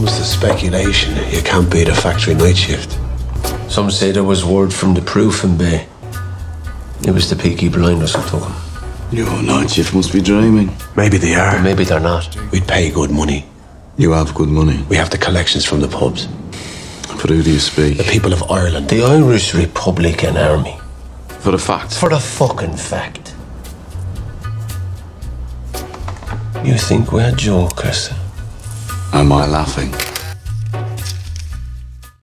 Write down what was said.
comes to speculation, you can't beat a factory night shift. Some say there was word from the proof in Bay. It was the Peaky blinders who took him. Your night shift must be dreaming. Maybe they are. But maybe they're not. We'd pay good money. You have good money. We have the collections from the pubs. For who do you speak? The people of Ireland. The Irish Republican Army. For the fact? For the fucking fact. You think we're jokers? Am I laughing?